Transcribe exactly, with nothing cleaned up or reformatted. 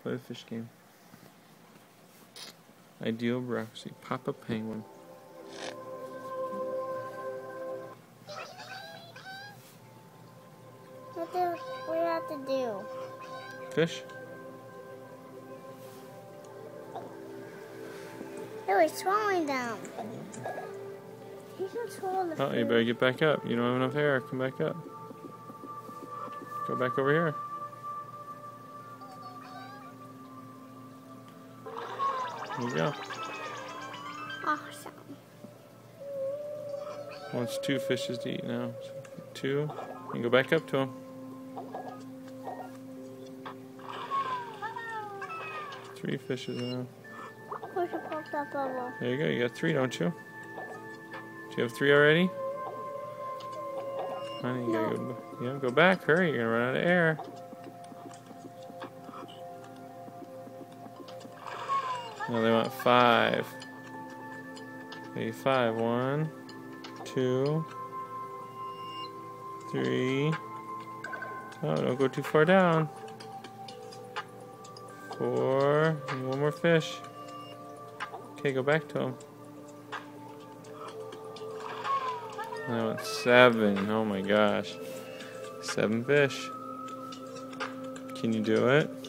Play the fish game. Ideal bureaucracy. Papa penguin. What do we have to do? Fish? Hey, we're swallowing them. You can swallow the Oh, food. you better get back up. You don't have enough air. Come back up. Go back over here. There you go. Awesome. Wants two fishes to eat now. Two. And go back up to him. Three fishes now. We should pop that bubble. There you go. You got three, don't you? Do you have three already? Honey, you gotta go, yeah, go back. Hurry, you're gonna run out of air. Now they want five. Okay, five. One, two, three. Oh, don't go too far down. Four. And one more fish. Okay, go back to him. I want seven. Oh my gosh. Seven fish. Can you do it?